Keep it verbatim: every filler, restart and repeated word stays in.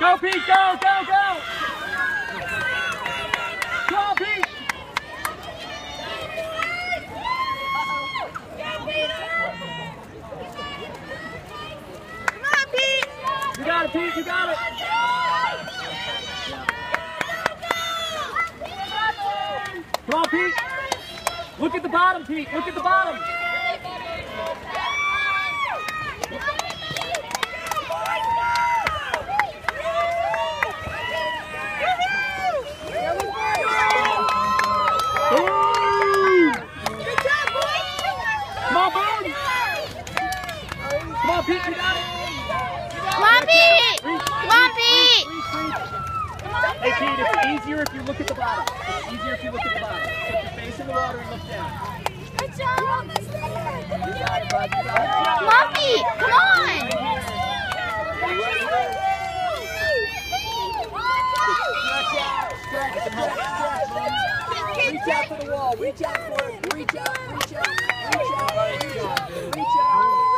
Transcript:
Go, Pete, go, go, go! Go, Pete! Come on, Pete! You got it, Pete, you got it! Come on, Pete! Look at the bottom, Pete, look at the bottom! Come on, Pete, you got it! Come on, Pete! Come on, Pete! Hey, Pete, it's easier if you look at the bottom. It's easier if you look at the bottom. Put your face in the water and look down. Good job! You got it, bud. You got it. Come on, Pete! Come on! Stretch out, stretch, stretch, stretch. Reach out to the wall. Reach out for it. Reach out, reach out, reach out, reach out, reach out.